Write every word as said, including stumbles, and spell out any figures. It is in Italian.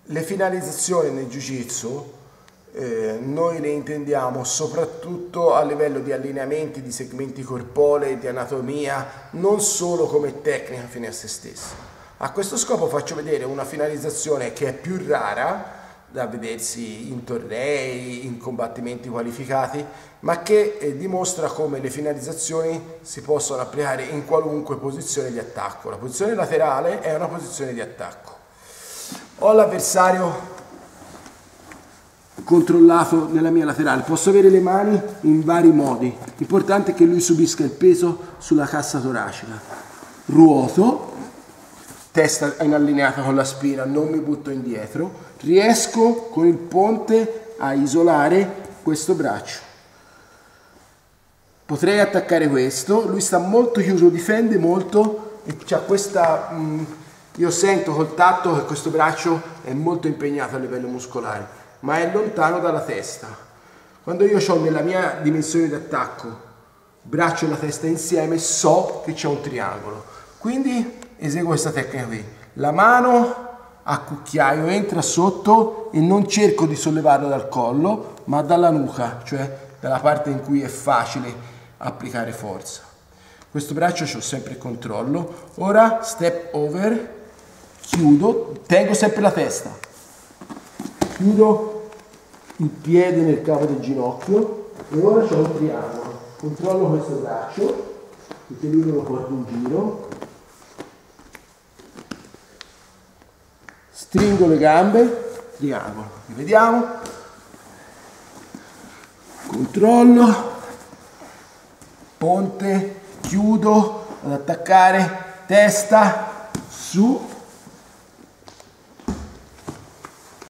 Le finalizzazioni nel Jiu-Jitsu eh, noi le intendiamo soprattutto a livello di allineamenti, di segmenti corporei, di anatomia, non solo come tecnica fine a se stessa. A questo scopo faccio vedere una finalizzazione che è più rara da vedersi in tornei, in combattimenti qualificati, ma che eh, dimostra come le finalizzazioni si possono applicare in qualunque posizione di attacco. La posizione laterale è una posizione di attacco. Ho l'avversario controllato nella mia laterale, posso avere le mani in vari modi, l'importante è che lui subisca il peso sulla cassa toracica. Ruoto, testa in allineata con la spina, non mi butto indietro, riesco con il ponte a isolare questo braccio. Potrei attaccare questo, lui sta molto chiuso, difende molto e c'ha questa... Mh, io sento col tatto che questo braccio è molto impegnato a livello muscolare, ma è lontano dalla testa. Quando io ho nella mia dimensione di attacco braccio e la testa insieme, so che c'è un triangolo. Quindi eseguo questa tecnica qui. La mano a cucchiaio entra sotto e non cerco di sollevarlo dal collo, ma dalla nuca, cioè dalla parte in cui è facile applicare forza. Questo braccio c'ho sempre il controllo. Ora step over, chiudo, tengo sempre la testa, chiudo il piede nel capo del ginocchio e ora c'ho un triangolo. Controllo questo braccio, perché lui me lo porto in giro, stringo le gambe, triangolo, rivediamo, controllo, ponte, chiudo, ad attaccare, testa, su,